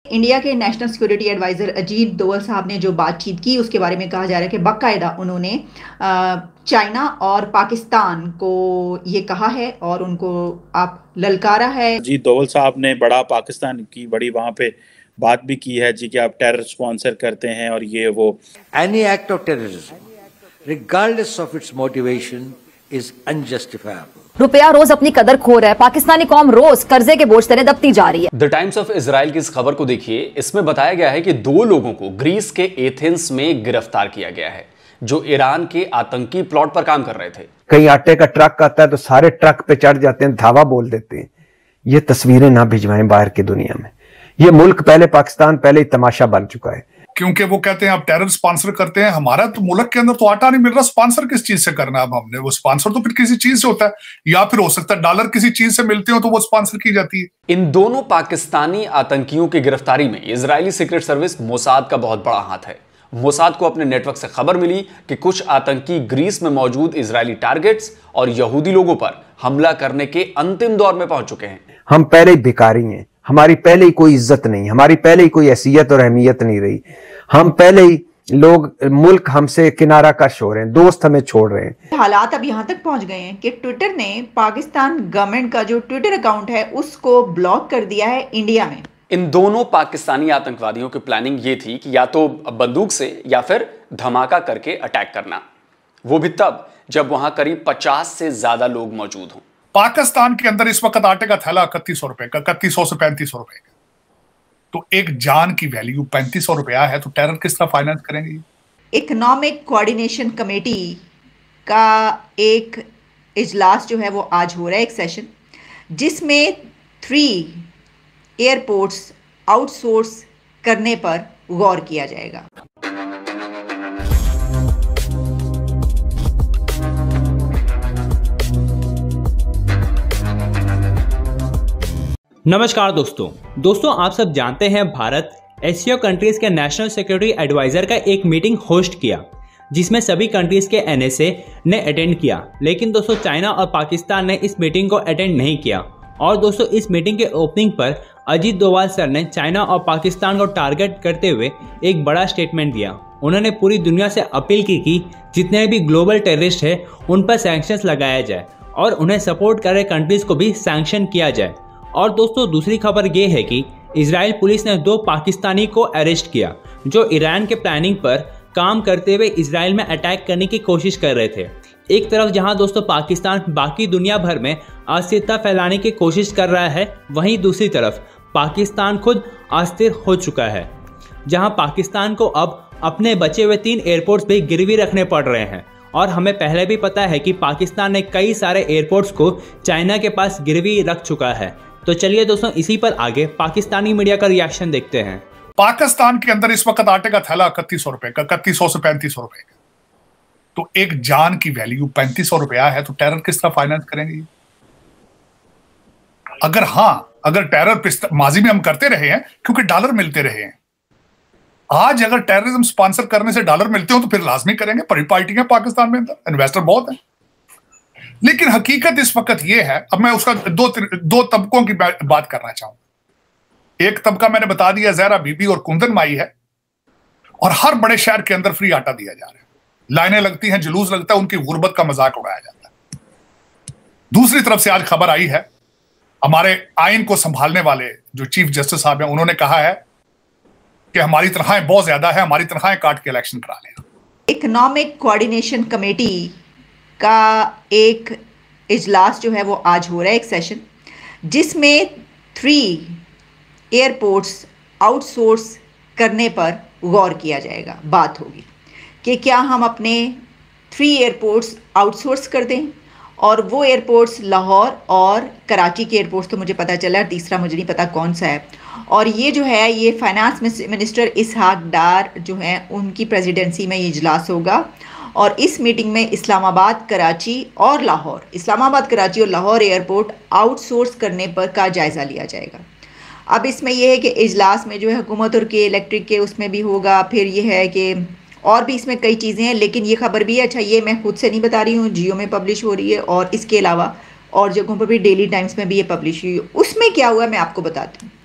India के national security adviser Ajit Doval साहब ने जो बातचीत की उसके बारे में कहा जा रहा है कि बाकायदा उन्होंने चाइना और पाकिस्तान को ये कहा है और उनको आप ललकारा है। अजीत डोवल साहब ने बड़ा पाकिस्तान की बड़ी वहाँ पे बात भी की है जी कि आप टेरर स्पॉन्सर करते हैं और ये वो। Any act of terrorism, regardless of its motivation, is unjustifiable. रुपया रोज अपनी कदर खो रहा है, पाकिस्तानी कौम रोज कर्जे के बोझ तले दबती जा रही है। द टाइम्स ऑफ इजराइल की इस खबर को देखिए, इसमें बताया गया है कि 2 लोगों को ग्रीस के एथेंस में गिरफ्तार किया गया है जो ईरान के आतंकी प्लॉट पर काम कर रहे थे। कहीं आटे का ट्रक आता है तो सारे ट्रक पे चढ़ जाते हैं, धावा बोल देते हैं। ये तस्वीरें ना भिजवाएं बाहर की दुनिया में। ये मुल्क पहले पाकिस्तान पहले ही तमाशा बन चुका है, क्योंकि वो कहते हैं आप टेरर स्पॉन्सर करते हैं। हमारा तो मुल्क के अंदर तो आटा नहीं मिल रहा, स्पॉन्सर किस चीज से करना है? अब हमने वो स्पॉन्सर तो फिर किसी चीज से होता है, या फिर हो सकता है डॉलर किसी चीज से मिलते हो तो वो स्पॉन्सर की जाती है। इन दोनों पाकिस्तानी आतंकियों की गिरफ्तारी में इजरायली सीक्रेट सर्विस मोसाद का बहुत बड़ा हाथ है। मोसाद को अपने नेटवर्क से खबर मिली कि कुछ आतंकी ग्रीस में मौजूद इजरायली टारगेट्स और यहूदी लोगों पर हमला करने के अंतिम दौर में पहुंच चुके हैं। हम पहले ही भिखारी हैं, हमारी पहले ही कोई इज्जत नहीं, हमारी पहले ही कोई हैसियत और अहमियत नहीं रही। हम पहले ही लोग, मुल्क हमसे किनारा कश हो रहे हैं, दोस्त हमें छोड़ रहे हैं। हालात अब यहाँ तक पहुँच गए हैं कि ट्विटर ने पाकिस्तान गवर्नमेंट का जो ट्विटर अकाउंट है उसको ब्लॉक कर दिया है इंडिया में। इन दोनों पाकिस्तानी आतंकवादियों की प्लानिंग ये थी कि या तो बंदूक से या फिर धमाका करके अटैक करना, वो भी तब जब वहां करीब 50 से ज्यादा लोग मौजूद हों। पाकिस्तान के अंदर इस वक्त आटे का थैला 3100 रुपए का, 3100 से 3500 रुपए का। तो एक जान की वैल्यू 3500 रुपया है, तो टेरर किस तरह फाइनेंस करेंगे? इकोनॉमिक कोऑर्डिनेशन कमेटी का एक इजलास जो है वो आज हो रहा है, एक सेशन, जिसमें 3 एयरपोर्ट्स आउटसोर्स करने पर गौर किया जाएगा। नमस्कार दोस्तों आप सब जानते हैं भारत एशिया कंट्रीज के नेशनल सिक्योरिटी एडवाइजर का एक मीटिंग होस्ट किया जिसमें सभी कंट्रीज के एनएसए ने अटेंड किया। लेकिन दोस्तों चाइना और पाकिस्तान ने इस मीटिंग को अटेंड नहीं किया। और दोस्तों इस मीटिंग के ओपनिंग पर अजीत डोवाल सर ने चाइना और पाकिस्तान को टारगेट करते हुए एक बड़ा स्टेटमेंट दिया। उन्होंने पूरी दुनिया से अपील की कि जितने भी ग्लोबल टेररिस्ट है उन पर सैंक्शंस लगाया जाए और उन्हें सपोर्ट कर रहे कंट्रीज को भी सैंक्शन किया जाए। और दोस्तों दूसरी खबर ये है कि इजराइल पुलिस ने 2 पाकिस्तानी को अरेस्ट किया जो ईरान के प्लानिंग पर काम करते हुए इजराइल में अटैक करने की कोशिश कर रहे थे। एक तरफ जहां दोस्तों पाकिस्तान बाकी दुनिया भर में अस्थिरता फैलाने की कोशिश कर रहा है, वहीं दूसरी तरफ पाकिस्तान खुद अस्थिर हो चुका है, जहां पाकिस्तान को अब अपने बचे हुए 3 एयरपोर्ट्स भी गिरवी रखने पड़ रहे हैं। और हमें पहले भी पता है कि पाकिस्तान ने कई सारे एयरपोर्ट्स को चाइना के पास गिरवी रख चुका है। तो चलिए दोस्तों इसी पर आगे पाकिस्तानी मीडिया का रिएक्शन देखते हैं। पाकिस्तान के अंदर इस वक्त आटे का थैला 3100 रुपए का, 3100 से 3500 रुपए का। तो एक जान की वैल्यू 3500 रुपया है, तो टेरर किस तरह फाइनेंस करेंगे? अगर टेरर माजी में हम करते रहे हैं क्योंकि डॉलर मिलते रहे हैं। आज अगर टेररिज्म स्पॉन्सर करने से डॉलर मिलते हो तो फिर लाजमी करेंगे। बड़ी पार्टियां पाकिस्तान में, इन्वेस्टर बहुत है। लेकिन हकीकत इस वक्त यह है, अब मैं उसका दो तबकों की बात करना चाहूंगा। एक तबका मैंने बता दिया, ज़हरा बीबी और कुंदन माई है, और हर बड़े शहर के अंदर फ्री आटा दिया जा रहा है। लाइनें लगती हैं, जुलूस लगता है, उनकी गुर्बत का मजाक उड़ाया जाता है। दूसरी तरफ से आज खबर आई है, हमारे आइन को संभालने वाले जो चीफ जस्टिस साहब हैं, उन्होंने कहा है कि हमारी तनख्वाहें बहुत ज्यादा है, हमारी तनख्वाहें काट के इलेक्शन करा लें। इकोनॉमिक कोऑर्डिनेशन कमेटी का एक इजलास जो है वो आज हो रहा है, एक सेशन, जिसमें 3 एयरपोर्ट्स आउटसोर्स करने पर गौर किया जाएगा। बात होगी कि क्या हम अपने 3 एयरपोर्ट्स आउटसोर्स कर दें, और वो एयरपोर्ट्स लाहौर और कराची के एयरपोर्ट्स तो मुझे पता चला, तीसरा मुझे नहीं पता कौन सा है। और ये जो है ये फाइनेंस मिनिस्टर इसहाक डार जो हैं उनकी प्रेसिडेंसी में ये इजलास होगा। और इस मीटिंग में इस्लामाबाद, कराची और लाहौर एयरपोर्ट आउटसोर्स करने पर का जायज़ा लिया जाएगा। अब इसमें यह है कि इजलास में जो है हुकूमत और के इलेक्ट्रिक के उसमें भी होगा, फिर ये है कि और भी इसमें कई चीज़ें हैं। लेकिन ये खबर भी है, अच्छा ये मैं खुद से नहीं बता रही हूँ, जियो में पब्लिश हो रही है और इसके अलावा और जगहों पर भी डेली टाइम्स में भी ये पब्लिश हुई है। उसमें क्या हुआ मैं आपको बताती हूँ।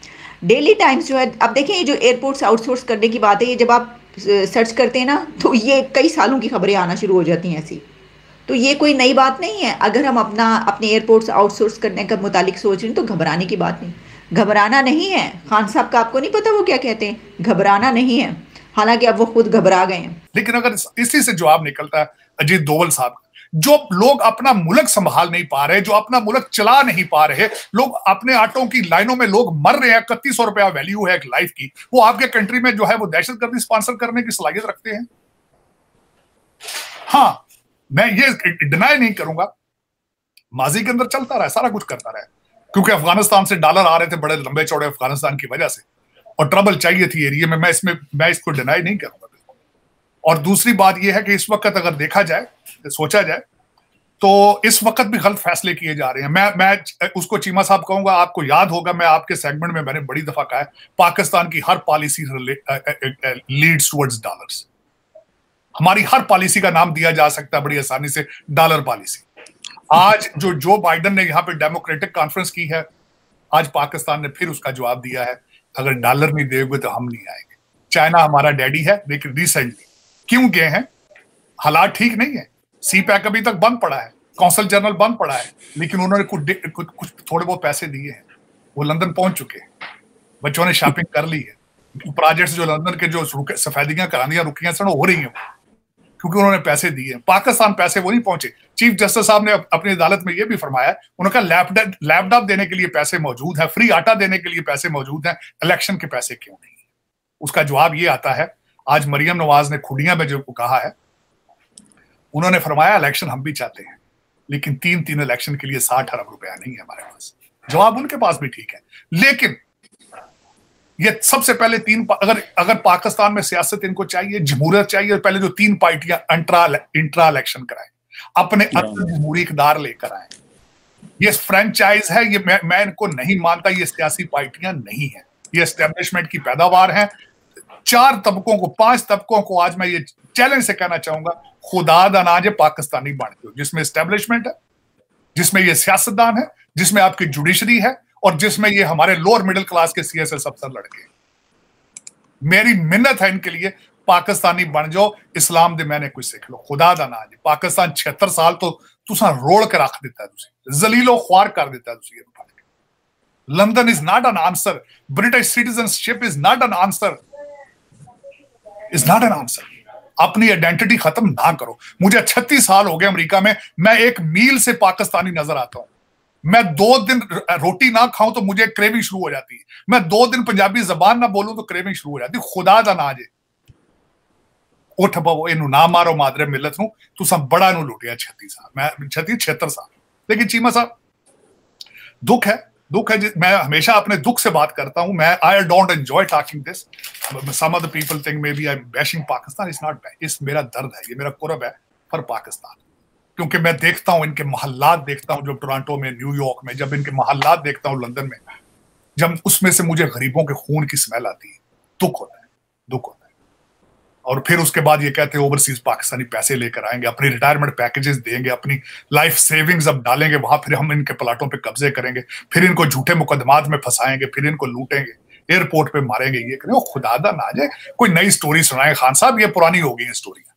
डेली टाइम्स जो है, अब देखें ये जो एयरपोर्ट्स आउटसोर्स करने की बात है, ये जब आप सर्च करते हैं ना तो ये कई सालों की खबरें आना शुरू हो जाती हैं ऐसी। तो ये कोई नई बात नहीं है। अगर हम अपने एयरपोर्ट्स आउटसोर्स करने का मुतालिक सोच रहे हैं तो घबराने की बात नहीं, घबराना नहीं है। खान साहब का आपको नहीं पता वो क्या कहते हैं, घबराना नहीं है, हालांकि अब वो खुद घबरा गए हैं। लेकिन अगर इसी से जवाब निकलता है अजीत डोवल साहब, जो लोग अपना मुल्क संभाल नहीं पा रहे, जो अपना मुल्क चला नहीं पा रहे, लोग अपने ऑटो की लाइनों में लोग मर रहे हैं, 3100 रुपया वैल्यू है एक लाइफ की, वो आपके कंट्री में जो है वो दहशतगर्दी स्पॉन्सर करने की सलाहियत रखते हैं। हाँ, मैं ये डिनाई नहीं करूंगा, माजी के अंदर चलता रहा, सारा कुछ करता रहा, क्योंकि अफगानिस्तान से डॉलर आ रहे थे बड़े लंबे चौड़े अफगानिस्तान की वजह से, और ट्रबल चाहिए थी एरिया में, मैं इसको डिनाई नहीं करूंगा। और दूसरी बात यह है कि इस वक्त अगर देखा जाए, सोचा जाए, तो इस वक्त भी गलत फैसले किए जा रहे हैं। मैं उसको चीमा साहब कहूंगा, आपको याद होगा मैं आपके सेगमेंट में मैंने बड़ी दफा कहा है, पाकिस्तान की हर पॉलिसी लीड्स टुवर्ड्स डॉलर्स। हमारी हर पॉलिसी का नाम दिया जा सकता है बड़ी आसानी से, डॉलर पॉलिसी। आज जो बाइडेन ने यहाँ पे डेमोक्रेटिक कॉन्फ्रेंस की है, आज पाकिस्तान ने फिर उसका जवाब दिया है, अगर डॉलर नहीं देंगे तो हम नहीं आएंगे। चाइना हमारा डैडी है, लेकिन रिसेंटली क्यों गए हैं, हालात ठीक नहीं है, सी पैक अभी तक बंद पड़ा है, कौंसल जनरल बंद पड़ा है, लेकिन उन्होंने कुछ थोड़े बहुत पैसे दिए हैं, वो लंदन पहुंच चुके हैं, बच्चों ने शॉपिंग कर ली है, प्रोजेक्ट्स जो लंदन के जो सफेदियां करानियां रुकियां सर हो रही हैं, क्योंकि उन्होंने पैसे दिए। पाकिस्तान पैसे वो नहीं पहुंचे। चीफ जस्टिस साहब ने अपनी अदालत में यह भी फरमाया, उन्होंने कहा लैपटॉप देने के लिए पैसे मौजूद है, फ्री आटा देने के लिए पैसे मौजूद हैं, इलेक्शन के पैसे क्यों नहीं? उसका जवाब ये आता है, आज मरियम नवाज ने खुडिया में जो कहा है, उन्होंने फरमाया इलेक्शन हम भी चाहते हैं, लेकिन तीन इलेक्शन के लिए 60 अरब रुपया नहीं है हमारे पास। जवाब उनके पास भी ठीक है, लेकिन ये सबसे पहले अगर पाकिस्तान में सियासत इनको चाहिए, जमहूरियत चाहिए, पहले जो 3 पार्टियां इंट्रा इलेक्शन कराएं, अपने अंदर जमहूरी इक़्तिदार लेकर आए। ये फ्रेंचाइज है, ये मैं इनको नहीं मानता, ये सियासी पार्टियां नहीं है, ये एस्टेब्लिशमेंट की पैदावार है। 4 तबकों को, 5 तबकों को आज मैं ये चैलेंज से कहना चाहूंगा, खुदा दा नाज पाकिस्तानी बनते हो, जिसमें एस्टेब्लिशमेंट है, जिसमें ये सियासतदान है, जिसमें आपकी जुडिशरी है, और जिसमें ये हमारे लोअर मिडिल क्लास के CSS अफसर लड़के। मेरी मिन्नत है इनके लिए, पाकिस्तानी बन जाओ, इस्लाम दे मैंने कुछ सीख लो, खुदा दा नाज। पाकिस्तान 76 साल तो तुसा रोड़ के रख दिता है, जलीलो ख्वार कर दिता है। London is not an answer, British citizenship is not an answer, is not an answer. अपनी आइडेंटिटी खत्म ना करो। मुझे 36 साल हो गए अमेरिका में, मैं 1 मील से पाकिस्तानी नजर आता हूं। मैं 2 दिन रोटी ना खाऊं तो मुझे क्रेविंग शुरू हो जाती है, मैं 2 दिन पंजाबी जबान ना बोलूं तो क्रेविंग शुरू हो जाती है। खुदा दा नाज है, उठ पवो, इनू ना मारो मादरे मिलत नू, तुसा बड़ा नू लुटिया 36 साल, मैं 76 साल। लेकिन चीमा साहब, दुख है, मैं हमेशा अपने दुख से बात करता हूं। I don't enjoy talking this, some of the people think maybe I am bashing Pakistan, it's not bad, इस मेरा दर्द है, ये मेरा कुर्ब है फॉर पाकिस्तान। क्योंकि मैं देखता हूं इनके मोहल्लात, देखता हूं जो टोरंटो में, न्यूयॉर्क में, जब इनके मोहल्लात देखता हूं, लंदन में, जब उसमें से मुझे गरीबों के खून की स्मेल आती है, दुख होता है, दुख होता है। और फिर उसके बाद ये कहते हैं ओवरसीज पाकिस्तानी पैसे लेकर आएंगे, अपनी रिटायरमेंट पैकेजेस देंगे, अपनी लाइफ सेविंग्स अब डालेंगे वहां, फिर हम इनके प्लाटों पे कब्जे करेंगे, फिर इनको झूठे मुकदमात में फंसाएंगे, फिर इनको लूटेंगे, एयरपोर्ट पे मारेंगे, ये करें। खुदा दा ना जाए, कोई नई स्टोरी सुनाए खान साहब, ये पुरानी हो गई है स्टोरी।